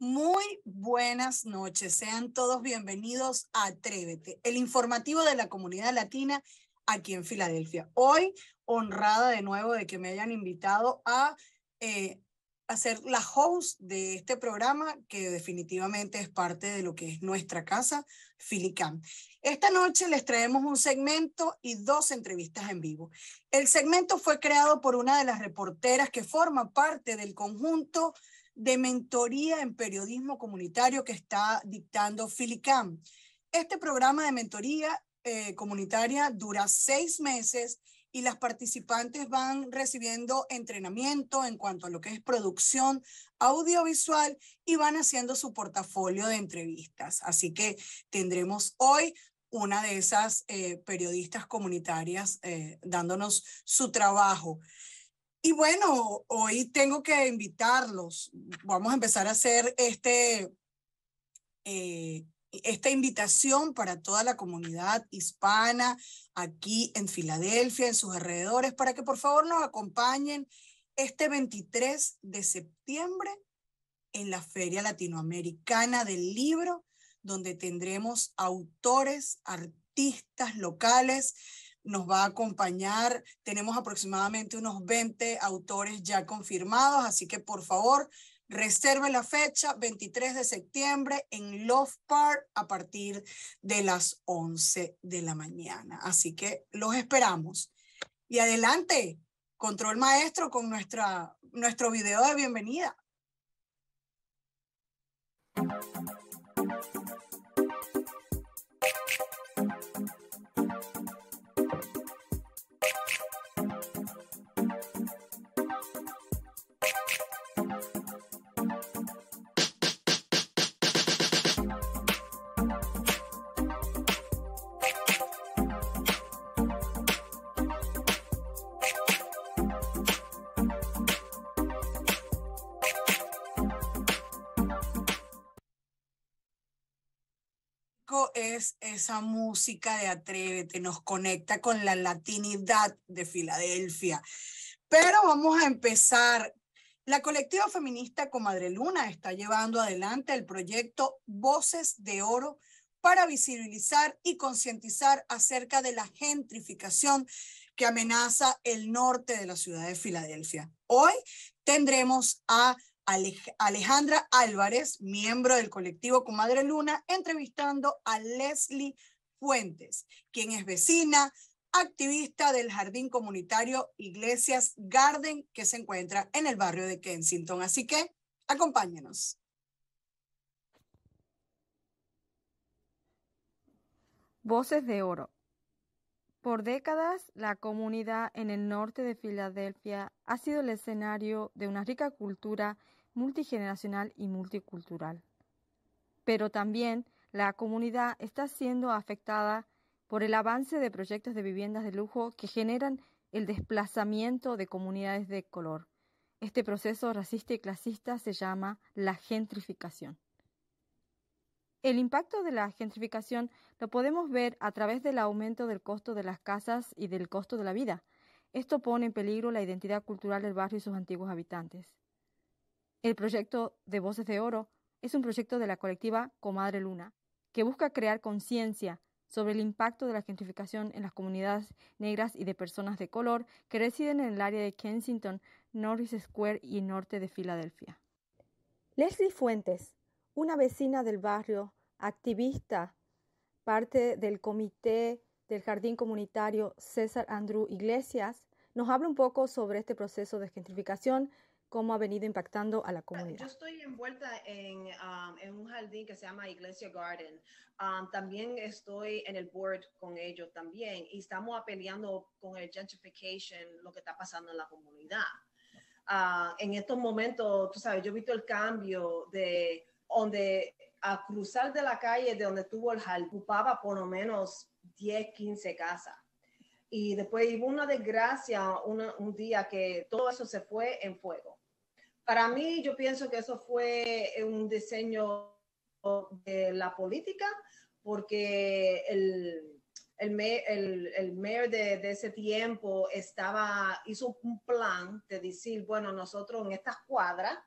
Muy buenas noches, sean todos bienvenidos a Atrévete, el informativo de la comunidad latina aquí en Filadelfia. Hoy, honrada de nuevo de que me hayan invitado a ser la host de este programa, que definitivamente es parte de lo que es nuestra casa, Filicam. Esta noche les traemos un segmento y dos entrevistas en vivo. El segmento fue creado por una de las reporteras que forma parte del conjunto de mentoría en periodismo comunitario que está dictando Filicam. Este programa de mentoría comunitaria dura 6 meses y las participantes van recibiendo entrenamiento en cuanto a lo que es producción audiovisual y van haciendo su portafolio de entrevistas. Así que tendremos hoy una de esas periodistas comunitarias dándonos su trabajo. Y bueno, hoy tengo que invitarlos. Vamos a empezar a hacer esta invitación para toda la comunidad hispana aquí en Filadelfia, en sus alrededores, para que por favor nos acompañen este 23 de septiembre en la Feria Latinoamericana del Libro, donde tendremos autores, artistas locales. Nos va a acompañar, tenemos aproximadamente unos 20 autores ya confirmados, así que por favor reserve la fecha, 23 de septiembre en Love Park a partir de las 11 de la mañana. Así que los esperamos. Y adelante, control maestro con nuestro video de bienvenida. Es esa música de Atrévete, nos conecta con la latinidad de Filadelfia. Pero vamos a empezar. La colectiva feminista Comadre Luna está llevando adelante el proyecto Voces de Oro para visibilizar y concientizar acerca de la gentrificación que amenaza el norte de la ciudad de Filadelfia. Hoy tendremos a Alejandra Álvarez, miembro del colectivo Comadre Luna, entrevistando a Leslie Fuentes, quien es vecina, activista del jardín comunitario Iglesias Garden, que se encuentra en el barrio de Kensington. Así que acompáñenos. Voces de Oro. Por décadas, la comunidad en el norte de Filadelfia ha sido el escenario de una rica cultura multigeneracional y multicultural. Pero también la comunidad está siendo afectada por el avance de proyectos de viviendas de lujo que generan el desplazamiento de comunidades de color. Este proceso racista y clasista se llama la gentrificación. El impacto de la gentrificación lo podemos ver a través del aumento del costo de las casas y del costo de la vida. Esto pone en peligro la identidad cultural del barrio y sus antiguos habitantes. El proyecto de Voces de Oro es un proyecto de la colectiva Comadre Luna, que busca crear conciencia sobre el impacto de la gentrificación en las comunidades negras y de personas de color que residen en el área de Kensington, Norris Square y norte de Filadelfia. Leslie Fuentes, una vecina del barrio, activista, parte del comité del jardín comunitario César Andrew Iglesias, nos habla un poco sobre este proceso de gentrificación, cómo ha venido impactando a la comunidad. Yo estoy envuelta en un jardín que se llama Iglesia Garden. También estoy en el board con ellos también y estamos peleando con el gentrification, lo que está pasando en la comunidad. En estos momentos, tú sabes, yo he visto el cambio de donde a cruzar de la calle de donde estuvo el jardín, ocupaba por lo menos 10, 15 casas. Y después hubo una desgracia un día que todo eso se fue en fuego. Para mí, yo pienso que eso fue un diseño de la política, porque el mayor de ese tiempo hizo un plan de decir, bueno, nosotros en estas cuadras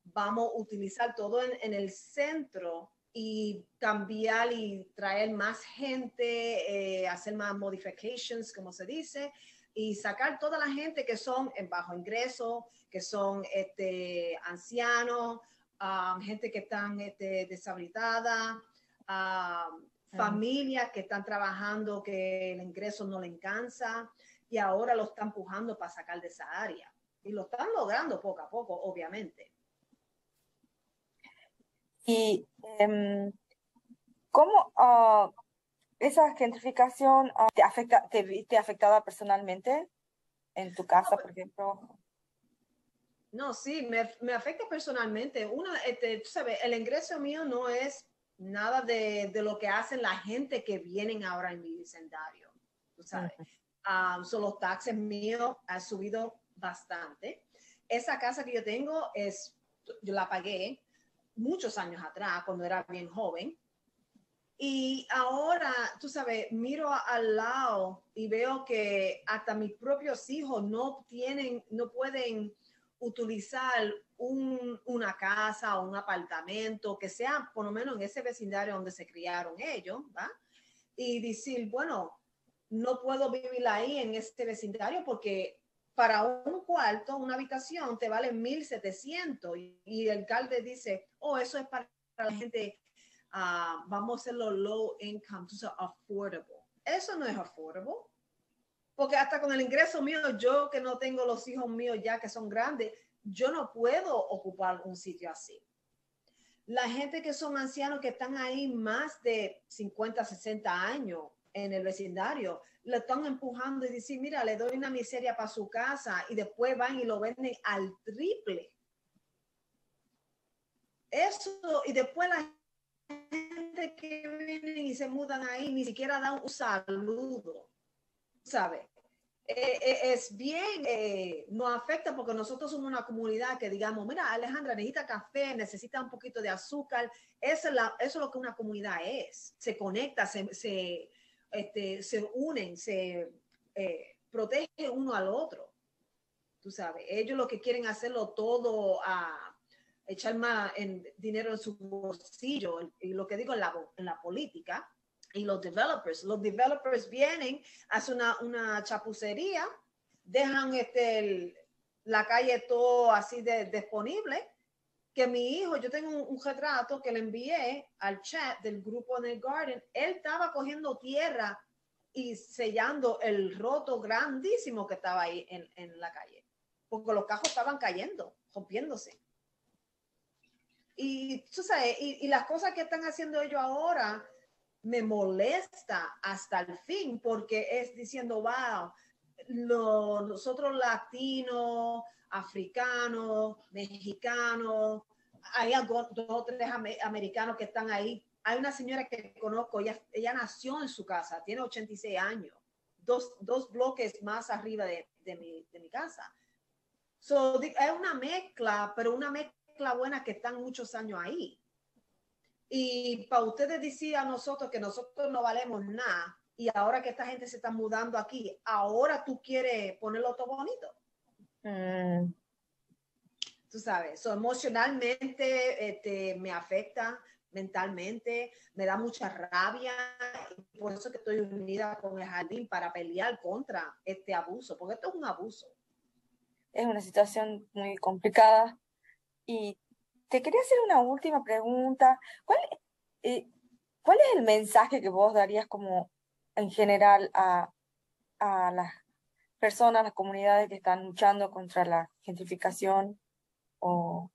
vamos a utilizar todo en el centro y cambiar y traer más gente, hacer más modifications, como se dice, y sacar toda la gente que son en bajo ingreso, que son ancianos, gente que están deshabilitada, familias que están trabajando que el ingreso no le alcanza y ahora lo están empujando para sacar de esa área. Y lo están logrando poco a poco, obviamente. Y ¿cómo esa gentrificación te afectaba personalmente en tu casa, por ejemplo? No, sí, me afecta personalmente. Tú sabes, el ingreso mío no es nada de lo que hacen la gente que vienen ahora en mi vecindario. Tú sabes, son los taxes míos han subido bastante. Esa casa que yo tengo yo la pagué muchos años atrás, cuando era bien joven. Y ahora, tú sabes, miro al lado y veo que hasta mis propios hijos no pueden utilizar una casa o un apartamento que sea por lo menos en ese vecindario donde se criaron ellos, ¿va? Y decir, bueno, no puedo vivir ahí en este vecindario porque para un cuarto, una habitación, te vale 1,700 y el alcalde dice, oh, eso es para la gente, vamos a hacerlo low income, so affordable. Eso no es affordable. Porque hasta con el ingreso mío, yo que no tengo los hijos míos ya que son grandes, yo no puedo ocupar un sitio así. La gente que son ancianos que están ahí más de 50, 60 años en el vecindario, le están empujando y dicen, mira, le doy una miseria para su casa y después van y lo venden al triple. Eso, y después la gente que vienen y se mudan ahí ni siquiera dan un saludo, ¿sabes? Es bien, nos afecta porque nosotros somos una comunidad que digamos, mira, Alejandra necesita café, necesita un poquito de azúcar. Eso es lo que una comunidad es. Se conecta, se unen, se protege uno al otro. Tú sabes, ellos lo que quieren hacerlo todo a echar más dinero en su bolsillo. Y lo que digo en la política, y los developers vienen, hacen una chapucería, dejan la calle todo así disponible, que mi hijo, yo tengo un retrato que le envié al chat del grupo en el Garden, él estaba cogiendo tierra y sellando el roto grandísimo que estaba ahí en la calle, porque los cajos estaban cayendo, rompiéndose. Y tú sabes, y las cosas que están haciendo ellos ahora, me molesta hasta el fin porque es diciendo, wow, nosotros latinos, africanos, mexicanos, hay dos o tres americanos que están ahí. Hay una señora que conozco, ella nació en su casa, tiene 86 años, dos bloques más arriba de mi casa. So, es una mezcla, pero una mezcla buena que están muchos años ahí. Y para ustedes decir a nosotros que nosotros no valemos nada y ahora que esta gente se está mudando aquí, ahora tú quieres ponerlo todo bonito. Tú sabes, emocionalmente me afecta, mentalmente, me da mucha rabia y por eso que estoy unida con el jardín para pelear contra este abuso, porque esto es un abuso. Es una situación muy complicada y te quería hacer una última pregunta. ¿Cuál es el mensaje que vos darías como en general a las personas, las comunidades que están luchando contra la gentrificación o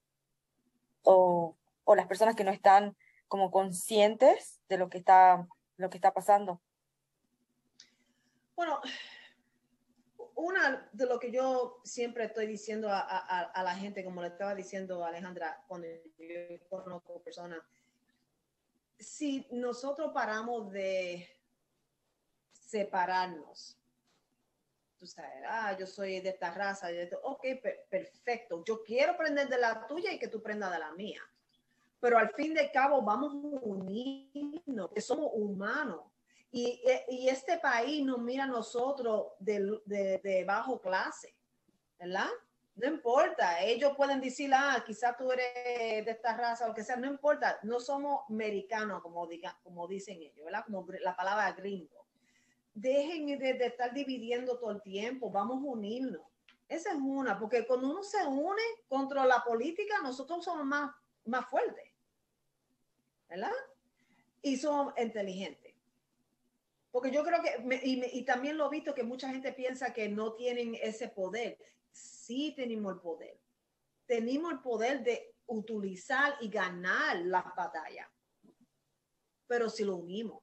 las personas que no están como conscientes de lo que está pasando? Bueno, una de lo que yo siempre estoy diciendo a la gente, como le estaba diciendo a Alejandra cuando yo conozco personas, si nosotros paramos de separarnos, tú sabes, yo soy de esta raza, ok, perfecto, yo quiero aprender de la tuya y que tú aprendas de la mía, pero al fin de cabo vamos a unirnos, que somos humanos. Y este país nos mira a nosotros de bajo clase, ¿verdad? No importa, ellos pueden decir, quizás tú eres de esta raza o lo que sea, no importa, no somos americanos, como dicen ellos, ¿verdad? Como la palabra gringo. Dejen de estar dividiendo todo el tiempo, vamos a unirnos. Esa es una, porque cuando uno se une contra la política, nosotros somos más fuertes, ¿verdad? Y somos inteligentes. Porque yo creo que, y también lo he visto que mucha gente piensa que no tienen ese poder. Sí tenemos el poder. Tenemos el poder de utilizar y ganar las batallas. Pero si lo unimos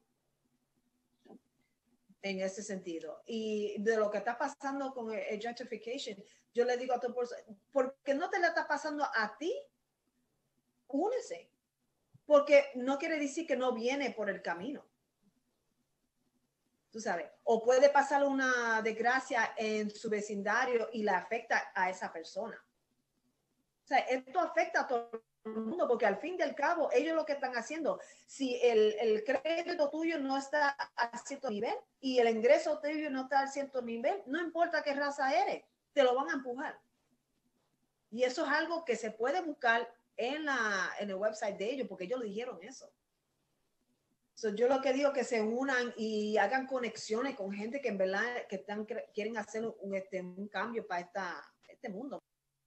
en ese sentido. Y de lo que está pasando con el gentrification, yo le digo a tu persona, ¿por qué no te la está pasando a ti? Únese. Porque no quiere decir que no viene por el camino. Tú sabes, o puede pasar una desgracia en su vecindario y la afecta a esa persona. O sea, esto afecta a todo el mundo porque al fin y al cabo, ellos lo que están haciendo, si el crédito tuyo no está a cierto nivel y el ingreso tuyo no está a cierto nivel, no importa qué raza eres, te lo van a empujar. Y eso es algo que se puede buscar en el website de ellos porque ellos dijeron eso. So, yo lo que digo que se unan y hagan conexiones con gente que en verdad que quieren hacer un cambio para este mundo.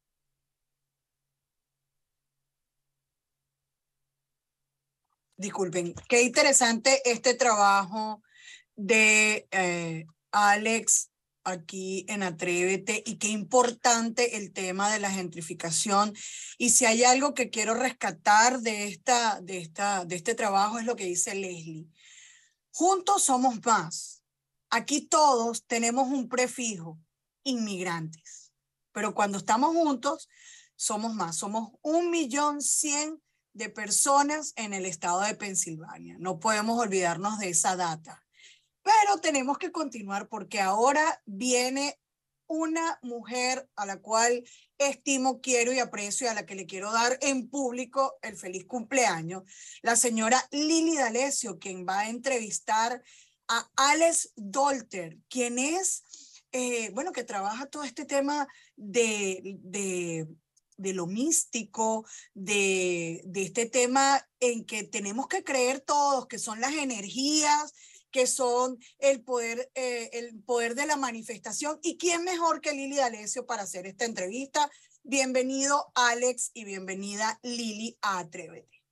Disculpen, qué interesante este trabajo de Alex aquí en Atrévete y qué importante el tema de la gentrificación. Y si hay algo que quiero rescatar de este trabajo es lo que dice Leslie. Juntos somos más. Aquí todos tenemos un prefijo, inmigrantes. Pero cuando estamos juntos, somos más. Somos 1.100.000 de personas en el estado de Pensilvania. No podemos olvidarnos de esa data. Pero tenemos que continuar porque ahora viene una mujer a la cual estimo, quiero y aprecio y a la que le quiero dar en público el feliz cumpleaños, la señora Lili D'Alessio, quien va a entrevistar a Alex Dolter, quien es, bueno, que trabaja todo este tema de lo místico, de este tema en que tenemos que creer todos, que son las energías, que son el poder de la manifestación. ¿Y quién mejor que Lili D'Alessio para hacer esta entrevista? Bienvenido, Alex, y bienvenida, Lili, a Atrévete.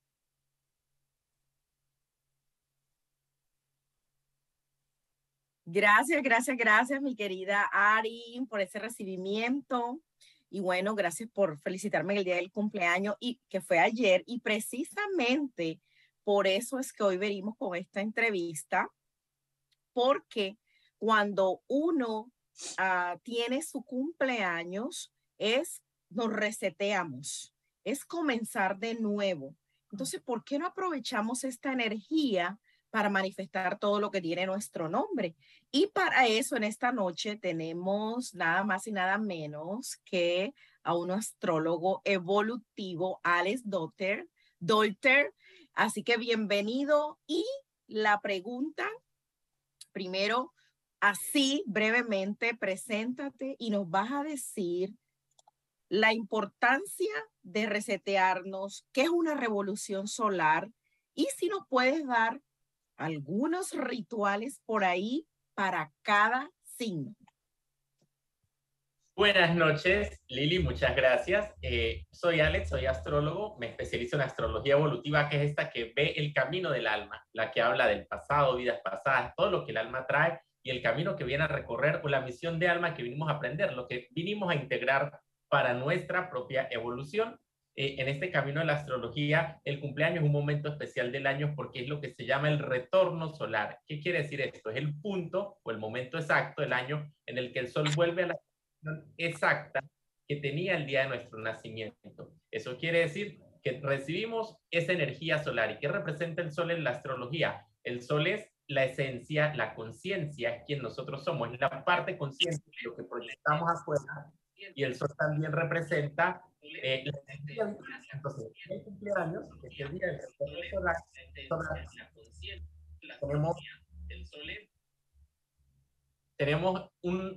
Gracias, mi querida Ari, por ese recibimiento. Y bueno, gracias por felicitarme en el día del cumpleaños, y que fue ayer. Y precisamente por eso es que hoy venimos con esta entrevista, porque cuando uno tiene su cumpleaños, nos reseteamos, es comenzar de nuevo. Entonces, ¿por qué no aprovechamos esta energía para manifestar todo lo que tiene nuestro nombre? Y para eso, en esta noche tenemos nada más y nada menos que a un astrólogo evolutivo, Alex Dolter. Así que bienvenido. Y la pregunta, primero, así brevemente, preséntate y nos vas a decir la importancia de resetearnos, qué es una revolución solar, y si nos puedes dar algunos rituales por ahí para cada signo. Buenas noches, Lili, muchas gracias. Soy Alex, soy astrólogo, me especializo en astrología evolutiva, que es esta que ve el camino del alma, la que habla del pasado, vidas pasadas, todo lo que el alma trae y el camino que viene a recorrer, o la misión de alma que vinimos a aprender, lo que vinimos a integrar para nuestra propia evolución. En este camino de la astrología, el cumpleaños es un momento especial del año porque es lo que se llama el retorno solar. ¿Qué quiere decir esto? Es el punto o el momento exacto del año en el que el sol vuelve a la exacta que tenía el día de nuestro nacimiento. Eso quiere decir que recibimos esa energía solar. ¿Y qué representa el sol en la astrología? El sol es la esencia, la conciencia, es quien nosotros somos, es la parte consciente de lo que proyectamos afuera, y el sol también representa la energía. Entonces, el cumpleaños, que es el día del solar, tenemos un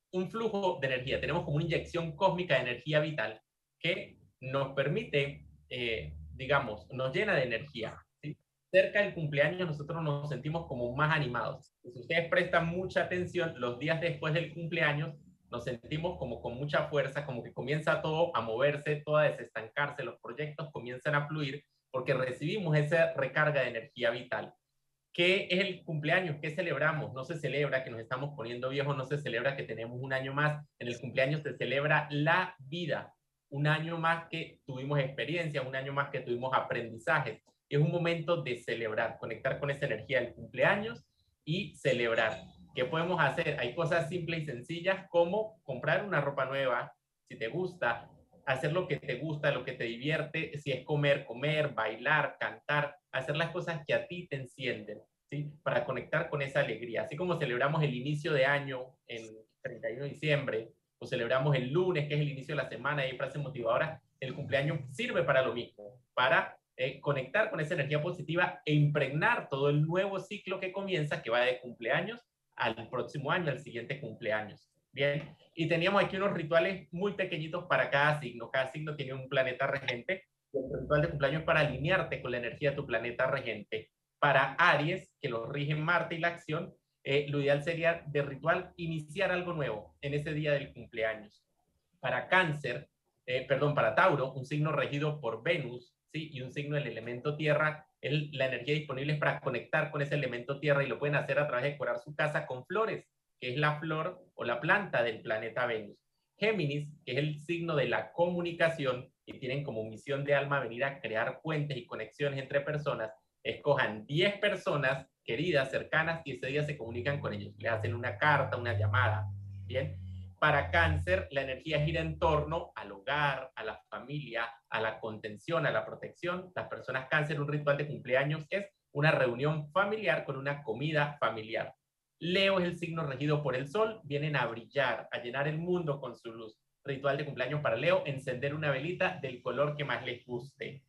un flujo de energía, tenemos como una inyección cósmica de energía vital que nos permite, digamos, nos llena de energía, ¿sí? Cerca del cumpleaños nosotros nos sentimos como más animados. Si ustedes prestan mucha atención, los días después del cumpleaños nos sentimos como con mucha fuerza, como que comienza todo a moverse, todo a desestancarse, los proyectos comienzan a fluir porque recibimos esa recarga de energía vital. ¿Qué es el cumpleaños? ¿Qué celebramos? No se celebra que nos estamos poniendo viejos, no se celebra que tenemos un año más. En el cumpleaños se celebra la vida, un año más que tuvimos experiencia, un año más que tuvimos aprendizajes. Es un momento de celebrar, conectar con esa energía del cumpleaños y celebrar. ¿Qué podemos hacer? Hay cosas simples y sencillas como comprar una ropa nueva, si te gusta, hacer lo que te gusta, lo que te divierte, si es comer, comer, bailar, cantar, hacer las cosas que a ti te encienden, ¿sí? Para conectar con esa alegría. Así como celebramos el inicio de año en 31 de diciembre, o celebramos el lunes, que es el inicio de la semana, y hay frases motivadoras, el cumpleaños sirve para lo mismo, para conectar con esa energía positiva e impregnar todo el nuevo ciclo que comienza, que va de cumpleaños al próximo año, al siguiente cumpleaños. Bien, y teníamos aquí unos rituales muy pequeñitos para cada signo. Cada signo tiene un planeta regente. El ritual de cumpleaños es para alinearte con la energía de tu planeta regente. Para Aries, que lo rigen Marte y la acción, lo ideal sería de ritual iniciar algo nuevo en ese día del cumpleaños. Para Cáncer, para Tauro, un signo regido por Venus, ¿sí? Y un signo del elemento tierra, la energía disponible es para conectar con ese elemento tierra y lo pueden hacer a través de decorar su casa con flores, que es la flor o la planta del planeta Venus. Géminis, que es el signo de la comunicación, y tienen como misión de alma venir a crear puentes y conexiones entre personas. Escojan 10 personas queridas, cercanas, y ese día se comunican con ellos. Les hacen una carta, una llamada, ¿bien? Para Cáncer, la energía gira en torno al hogar, a la familia, a la contención, a la protección. Las personas Cáncer, un ritual de cumpleaños es una reunión familiar con una comida familiar. Leo es el signo regido por el sol, vienen a brillar, a llenar el mundo con su luz. Ritual de cumpleaños para Leo, encender una velita del color que más les guste.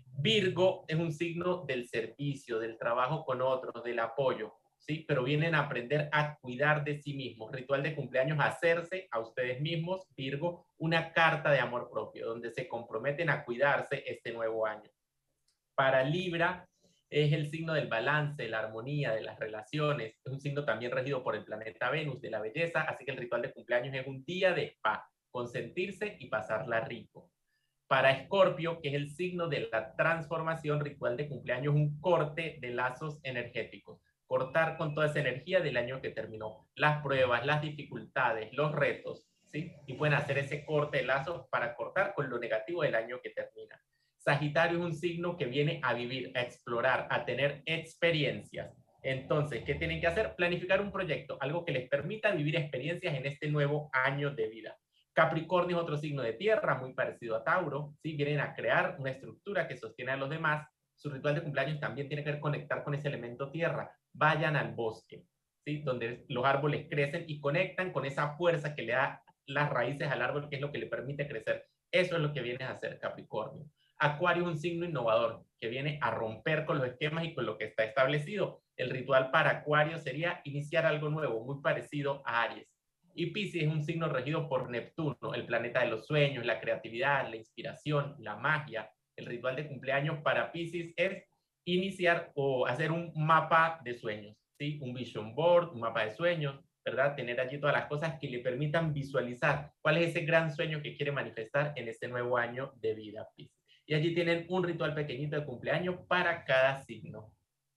Virgo es un signo del servicio, del trabajo con otros, del apoyo, ¿sí? Pero vienen a aprender a cuidar de sí mismos. Ritual de cumpleaños, hacerse a ustedes mismos, Virgo, una carta de amor propio, donde se comprometen a cuidarse este nuevo año. Para Libra, es el signo del balance, de la armonía, de las relaciones. Es un signo también regido por el planeta Venus, de la belleza, así que el ritual de cumpleaños es un día de spa, consentirse y pasarla rico. Para Escorpio, que es el signo de la transformación, ritual de cumpleaños, un corte de lazos energéticos. Cortar con toda esa energía del año que terminó. Las pruebas, las dificultades, los retos, ¿sí? Y pueden hacer ese corte de lazos para cortar con lo negativo del año que termina. Sagitario es un signo que viene a vivir, a explorar, a tener experiencias. Entonces, ¿qué tienen que hacer? Planificar un proyecto, algo que les permita vivir experiencias en este nuevo año de vida. Capricornio es otro signo de tierra, muy parecido a Tauro, ¿sí? Vienen a crear una estructura que sostiene a los demás. Su ritual de cumpleaños también tiene que ver conectar con ese elemento tierra. Vayan al bosque, ¿sí? Donde los árboles crecen y conectan con esa fuerza que le da las raíces al árbol, que es lo que le permite crecer. Eso es lo que viene a hacer Capricornio. Acuario es un signo innovador que viene a romper con los esquemas y con lo que está establecido. El ritual para Acuario sería iniciar algo nuevo, muy parecido a Aries. Y Piscis es un signo regido por Neptuno, el planeta de los sueños, la creatividad, la inspiración, la magia. El ritual de cumpleaños para Piscis es iniciar o hacer un mapa de sueños, ¿sí? Un vision board, un mapa de sueños, ¿verdad? Tener allí todas las cosas que le permitan visualizar cuál es ese gran sueño que quiere manifestar en este nuevo año de vida, Piscis. Y allí tienen un ritual pequeñito de cumpleaños para cada signo.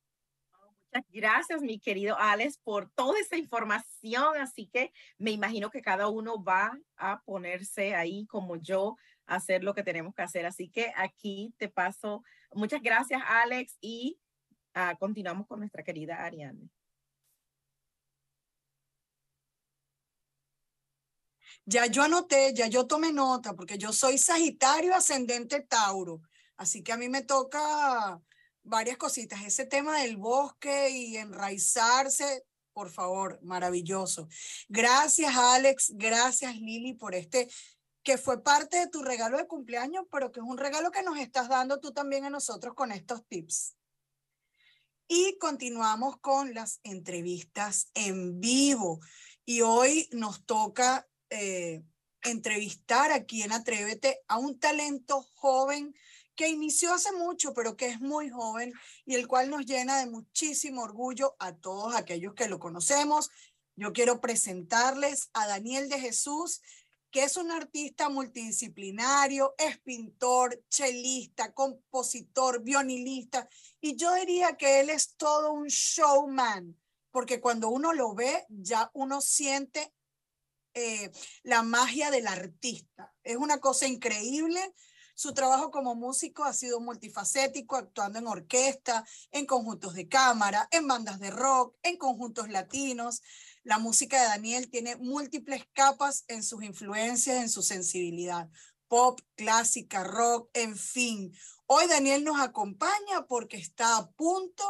Muchas gracias, mi querido Alex, por toda esta información. Así que me imagino que cada uno va a ponerse ahí como yo a hacer lo que tenemos que hacer. Así que aquí te paso. Muchas gracias, Alex, y continuamos con nuestra querida Ariane. Ya yo anoté, ya yo tomé nota, porque yo soy Sagitario ascendente Tauro, así que a mí me toca varias cositas. Ese tema del bosque y enraizarse, por favor, maravilloso. Gracias, Alex, gracias, Lili, por este que fue parte de tu regalo de cumpleaños, pero que es un regalo que nos estás dando tú también a nosotros con estos tips. Y continuamos con las entrevistas en vivo. Y hoy nos toca entrevistar aquí en Atrévete a un talento joven que inició hace mucho, pero que es muy joven y el cual nos llena de muchísimo orgullo a todos aquellos que lo conocemos. Yo quiero presentarles a Daniel de Jesús, que es un artista multidisciplinario, es pintor, chelista, compositor, violinista, y yo diría que él es todo un showman, porque cuando uno lo ve, ya uno siente la magia del artista. Es una cosa increíble. Su trabajo como músico ha sido multifacético, actuando en orquesta, en conjuntos de cámara, en bandas de rock, en conjuntos latinos. La música de Daniel tiene múltiples capas en sus influencias, en su sensibilidad. Pop, clásica, rock, en fin. Hoy Daniel nos acompaña porque está a punto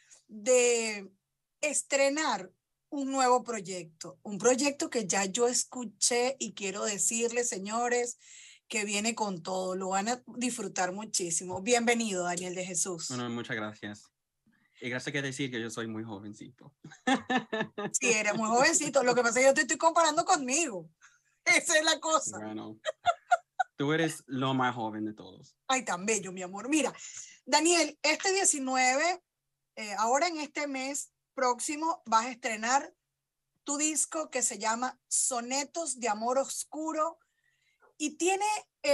de estrenar un nuevo proyecto, un proyecto que ya yo escuché y quiero decirles, señores, que viene con todo, lo van a disfrutar muchísimo. Bienvenido, Daniel de Jesús. Bueno, muchas gracias. Y gracias que decir que yo soy muy jovencito. Sí, eres muy jovencito, lo que pasa es que yo te estoy comparando conmigo. Esa es la cosa. Bueno, tú eres lo más joven de todos. Ay, tan bello, mi amor. Mira, Daniel, este 19, ahora en este mes próximo, vas a estrenar tu disco que se llama Sonetos de Amor Oscuro y tiene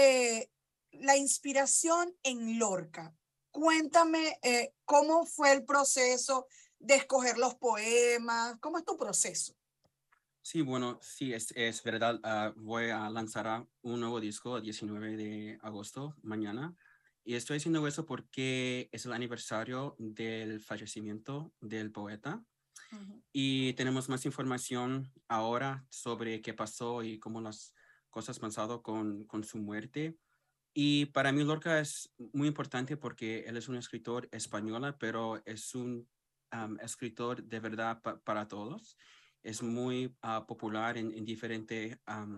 la inspiración en Lorca. Cuéntame cómo fue el proceso de escoger los poemas, cómo es tu proceso. Sí, bueno, sí, es verdad. Voy a lanzar un nuevo disco el 19 de agosto, mañana. Y estoy haciendo eso porque es el aniversario del fallecimiento del poeta. Y tenemos más información ahora sobre qué pasó y cómo las cosas han pasado con su muerte. Y para mí Lorca es muy importante porque él es un escritor español, pero es un escritor de verdad para todos. Es muy popular en diferentes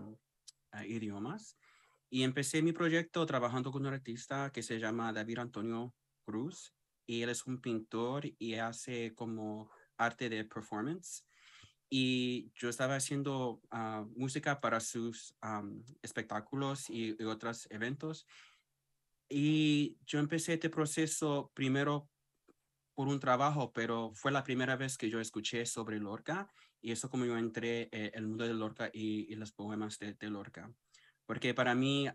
idiomas. Y empecé mi proyecto trabajando con un artista que se llama David Antonio Cruz. Y él es un pintor y hace como arte de performance. Y yo estaba haciendo música para sus espectáculos y otros eventos. Y yo empecé este proceso primero por un trabajo, pero fue la primera vez que yo escuché sobre Lorca y eso como yo entré en el mundo de Lorca y los poemas de Lorca. Porque para mí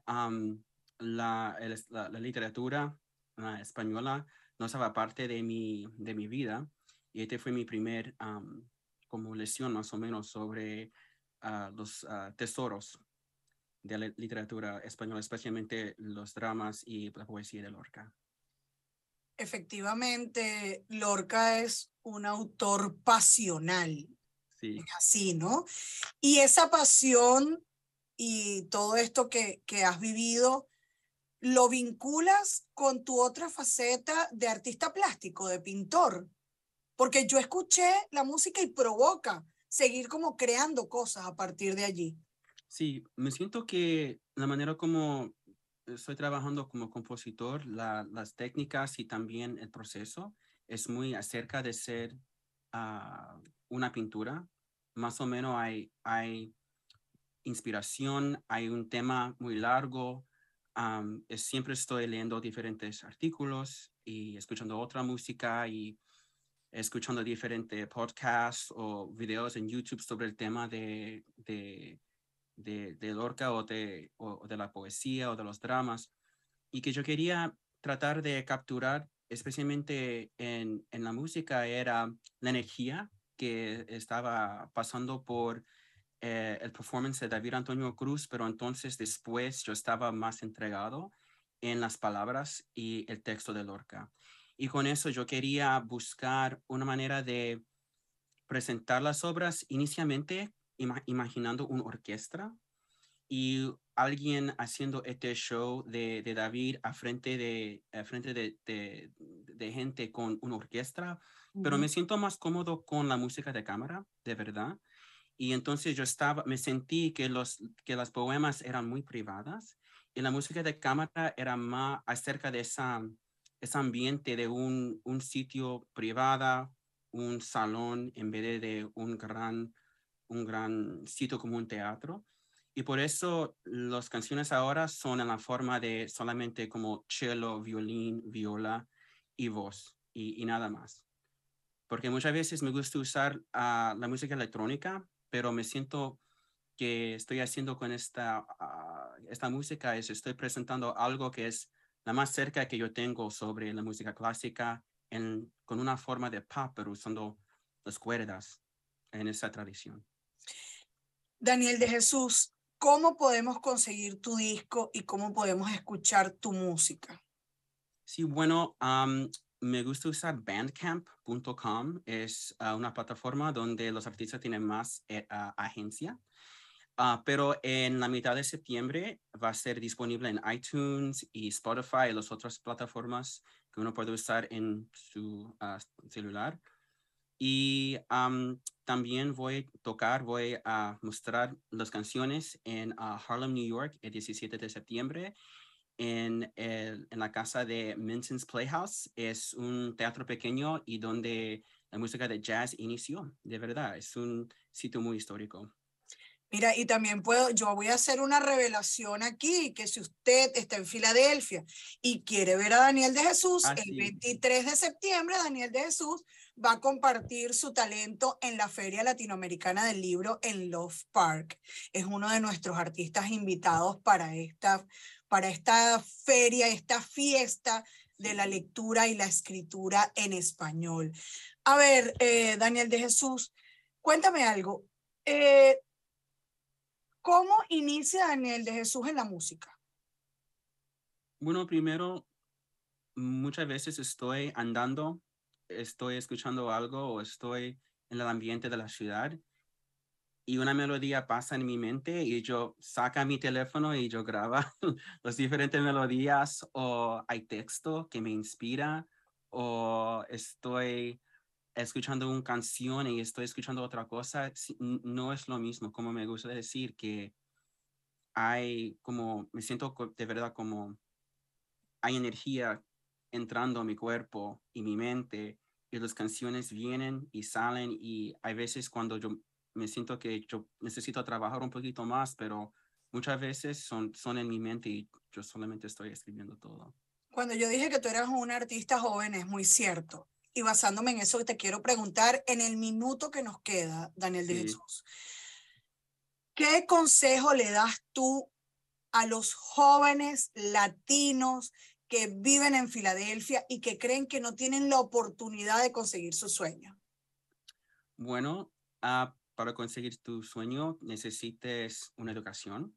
la literatura española no estaba parte de mi vida y este fue mi primer como lección más o menos sobre los tesoros de la literatura española, especialmente los dramas y la poesía de Lorca. Efectivamente, Lorca es un autor pasional. Sí. Es así, ¿no? Y esa pasión y todo esto que has vivido, ¿lo vinculas con tu otra faceta de artista plástico, de pintor? Porque yo escuché la música y provoca seguir como creando cosas a partir de allí. Sí, me siento que la manera como estoy trabajando como compositor, las técnicas y también el proceso es muy acerca de ser una pintura. Más o menos hay inspiración, hay un tema muy largo. Siempre estoy leyendo diferentes artículos y escuchando otra música y escuchando diferentes podcasts o videos en YouTube sobre el tema de Lorca o de la poesía o de los dramas, y que yo quería tratar de capturar, especialmente en la música, era la energía que estaba pasando por el performance de David Antonio Cruz, pero entonces después yo estaba más entregado en las palabras y el texto de Lorca. Y con eso yo quería buscar una manera de presentar las obras inicialmente imaginando una orquesta y alguien haciendo este show de David a frente de gente con una orquesta, pero me siento más cómodo con la música de cámara, de verdad. Y entonces me sentí que las poemas eran muy privadas y la música de cámara era más acerca de ese ambiente de un sitio privado, un salón en vez de un gran un gran sitio como un teatro. Y por eso las canciones ahora son en la forma de solamente como cello, violín, viola y voz y nada más. Porque muchas veces me gusta usar la música electrónica, pero me siento que estoy haciendo con esta música estoy presentando algo que es la más cerca que yo tengo sobre la música clásica con una forma de pop, pero usando las cuerdas en esa tradición. Daniel de Jesús, ¿cómo podemos conseguir tu disco y cómo podemos escuchar tu música? Sí, bueno, me gusta usar bandcamp.com. Es una plataforma donde los artistas tienen más agencia. Pero en la mitad de septiembre va a ser disponible en iTunes y Spotify y las otras plataformas que uno puede usar en su celular. Y también voy a mostrar las canciones en Harlem, New York, el 17 de septiembre, en la casa de Minton's Playhouse. Es un teatro pequeño y donde la música de jazz inició. De verdad, es un sitio muy histórico. Mira, y también yo voy a hacer una revelación aquí, que si usted está en Filadelfia y quiere ver a Daniel de Jesús, el 23 de septiembre, Daniel de Jesús va a compartir su talento en la Feria Latinoamericana del Libro en Love Park. Es uno de nuestros artistas invitados para esta feria, esta fiesta de la lectura y la escritura en español. A ver, Daniel de Jesús, cuéntame algo. ¿Cómo inicia Daniel de Jesús en la música? Bueno, primero, muchas veces estoy andando, estoy escuchando algo o estoy en el ambiente de la ciudad y una melodía pasa en mi mente y yo saco mi teléfono y yo grabo las diferentes melodías, o hay texto que me inspira, o estoy escuchando una canción y estoy escuchando otra cosa. No es lo mismo. Como me gusta decir que me siento de verdad como hay energía entrando a mi cuerpo y mi mente, y las canciones vienen y salen, y hay veces cuando yo me siento que yo necesito trabajar un poquito más, pero muchas veces son en mi mente y yo solamente estoy escribiendo todo. Cuando yo dije que tú eras un artista joven, es muy cierto. Y basándome en eso, te quiero preguntar, en el minuto que nos queda, Daniel de Jesús, ¿qué consejo le das tú a los jóvenes latinos que viven en Filadelfia y que creen que no tienen la oportunidad de conseguir su sueño? Bueno, para conseguir tu sueño necesites una educación.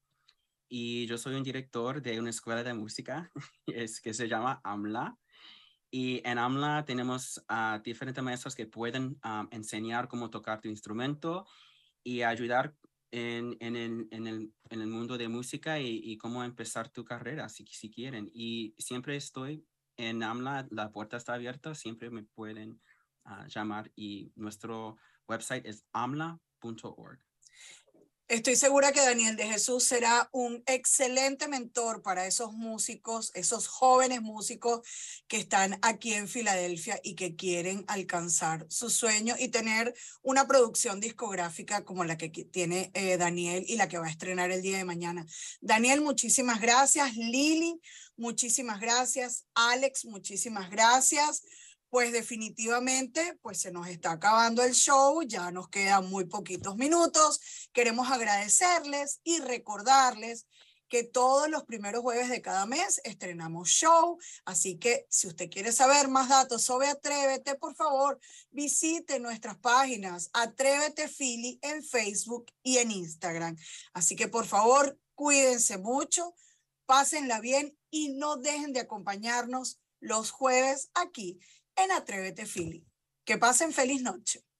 Y yo soy un director de una escuela de música que se llama AMLA. Y en AMLA tenemos diferentes maestros que pueden enseñar cómo tocar tu instrumento y ayudar en el mundo de música y cómo empezar tu carrera, si quieren. Y siempre estoy en AMLA, la puerta está abierta, siempre me pueden llamar, y nuestro website es amla.org. Estoy segura que Daniel de Jesús será un excelente mentor para esos músicos, esos jóvenes músicos que están aquí en Filadelfia y que quieren alcanzar su sueño y tener una producción discográfica como la que tiene Daniel y la que va a estrenar el día de mañana. Daniel, muchísimas gracias. Lili, muchísimas gracias. Alex, muchísimas gracias. Pues definitivamente, pues se nos está acabando el show, ya nos quedan muy poquitos minutos. Queremos agradecerles y recordarles que todos los primeros jueves de cada mes estrenamos show, así que si usted quiere saber más datos sobre Atrévete, por favor, visite nuestras páginas Atrévete Philly en Facebook y en Instagram. Así que por favor, cuídense mucho, pásenla bien y no dejen de acompañarnos los jueves aquí en Atrévete Philly. Que pasen feliz noche.